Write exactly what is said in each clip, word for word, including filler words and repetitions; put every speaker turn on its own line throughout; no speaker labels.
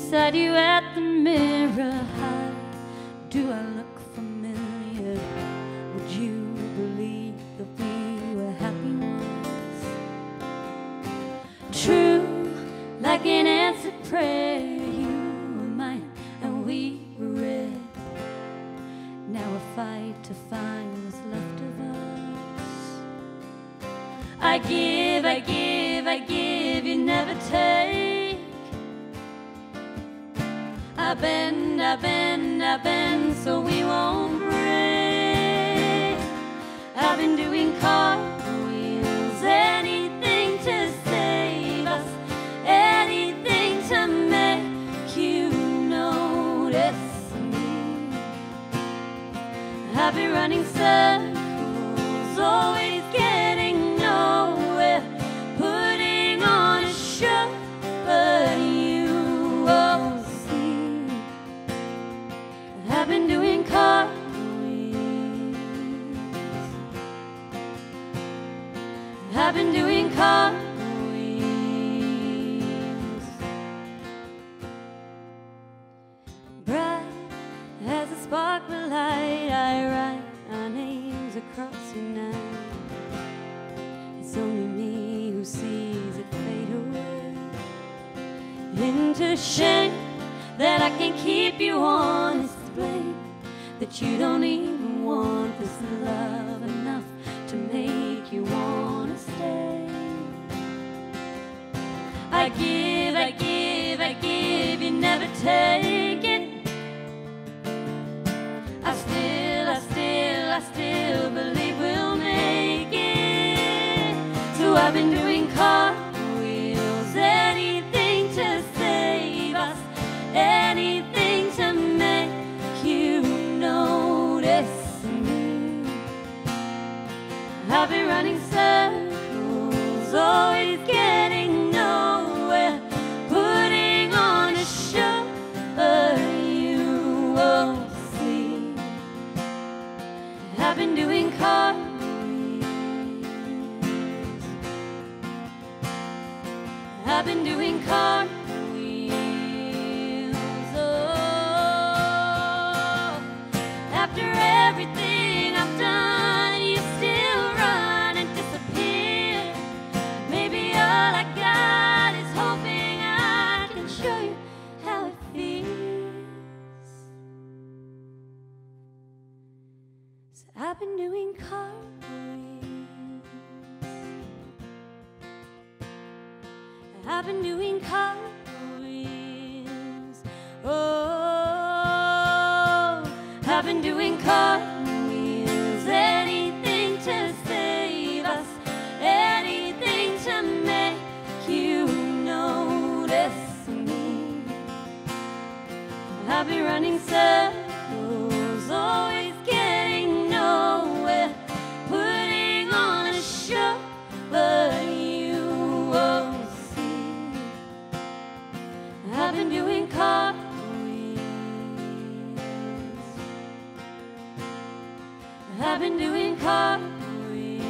beside you at the mirror. Hi, do I look familiar? Would you believe that we were happy once? True, like an answered prayer, you were mine and we were red. Now I fight to find what's left of us. I give, I give, I give, you never take. I bend, I bend, I bend, so we won't break. I've been doing cartwheels, anything to save us, anything to make you notice me. I've been running circles, always getting nowhere, putting on a show, but you won't see. I've been doing cartwheels. I've been doing cartwheels. Bright as a sparkle light, I write our names across your night. It's only me who sees it fade away into shame, that I can't keep you honest, to blame that you don't even want this love enough to make you wanna stay. I give, I give, I give, you never take it. I still, I still, I still believe we'll make it. So I've been doing cartwheels, anything to save us, anything to make you notice me. I've been running circles, always getting nowhere, putting on a show, but you won't see. I've been doing cartwheels. I've been doing cartwheels. After everything I've done, you still run and disappear. Maybe all I got is hoping I can show you how it feels. So I've been doing cartwheels. I've been doing cartwheels. Oh, I've been doing cartwheels, anything to save us, anything to make you notice me. I've been running circles, always getting nowhere, putting on a show, but you won't see. I've been doing cartwheels. I've been doing cartwheels.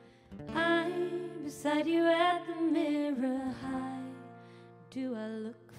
I'm beside you at the mirror. Hi, do I look